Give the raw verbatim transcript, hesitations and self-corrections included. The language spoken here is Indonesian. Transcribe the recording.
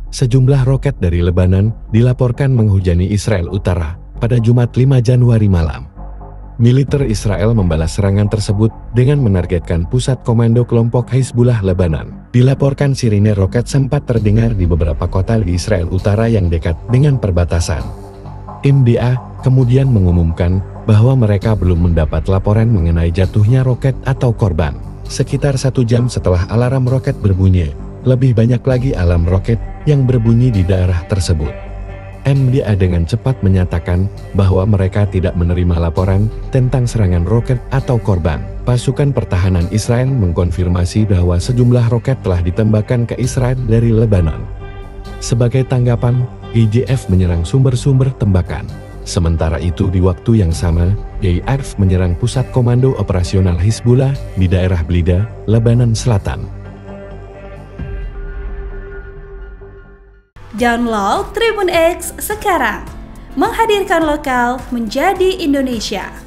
Sejumlah roket dari Lebanon dilaporkan menghujani Israel Utara pada Jumat lima Januari malam. Militer Israel membalas serangan tersebut dengan menargetkan pusat komando kelompok Hizbullah Lebanon. Dilaporkan sirine roket sempat terdengar di beberapa kota di Israel Utara yang dekat dengan perbatasan. M D A kemudian mengumumkan bahwa mereka belum mendapat laporan mengenai jatuhnya roket atau korban. Sekitar satu jam setelah alarm roket berbunyi, lebih banyak lagi alarm roket yang berbunyi di daerah tersebut. M D A dengan cepat menyatakan bahwa mereka tidak menerima laporan tentang serangan roket atau korban. Pasukan pertahanan Israel mengkonfirmasi bahwa sejumlah roket telah ditembakkan ke Israel dari Lebanon. Sebagai tanggapan, I D F menyerang sumber-sumber tembakan. Sementara itu di waktu yang sama, I D F menyerang pusat komando operasional Hizbullah di daerah Blida, Lebanon Selatan. Download Tribun X sekarang, menghadirkan lokal menjadi Indonesia.